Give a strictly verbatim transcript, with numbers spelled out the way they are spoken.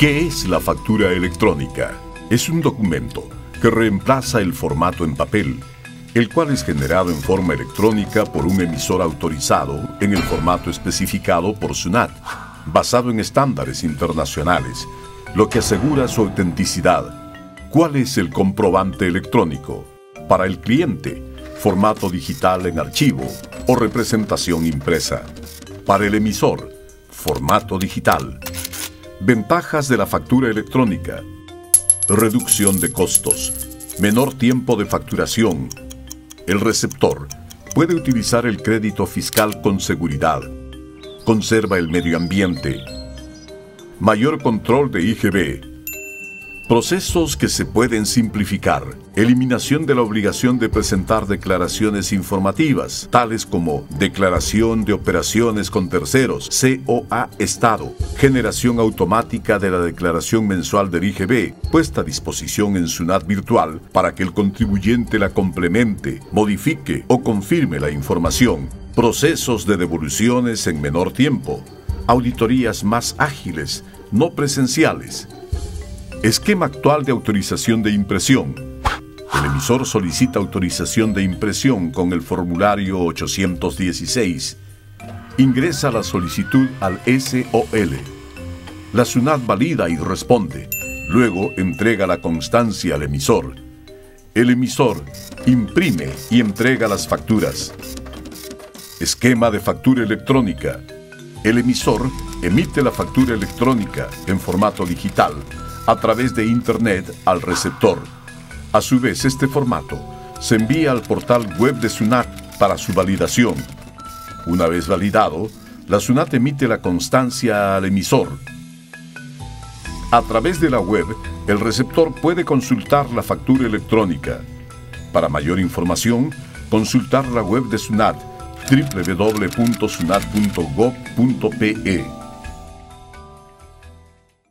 ¿Qué es la factura electrónica? Es un documento que reemplaza el formato en papel, el cual es generado en forma electrónica por un emisor autorizado en el formato especificado por SUNAT, basado en estándares internacionales, lo que asegura su autenticidad. ¿Cuál es el comprobante electrónico? Para el cliente, formato digital en archivo o representación impresa. Para el emisor, formato digital. Ventajas de la factura electrónica: reducción de costos, menor tiempo de facturación. El receptor puede utilizar el crédito fiscal con seguridad. Conserva el medio ambiente. Mayor control de I G B. Procesos que se pueden simplificar. Eliminación de la obligación de presentar declaraciones informativas, tales como declaración de operaciones con terceros, C O A Estado, generación automática de la declaración mensual del I G B, puesta a disposición en SUNAT virtual para que el contribuyente la complemente, modifique o confirme la información. Procesos de devoluciones en menor tiempo. Auditorías más ágiles, no presenciales. Esquema actual de autorización de impresión. El emisor solicita autorización de impresión con el formulario ochocientos dieciséis. Ingresa la solicitud al S O L. La SUNAT valida y responde. Luego entrega la constancia al emisor. El emisor imprime y entrega las facturas. Esquema de factura electrónica. El emisor emite la factura electrónica en formato digital a través de Internet al receptor. A su vez, este formato se envía al portal web de SUNAT para su validación. Una vez validado, la SUNAT emite la constancia al emisor. A través de la web, el receptor puede consultar la factura electrónica. Para mayor información, consultar la web de SUNAT, w w w punto sunat punto gov punto pe.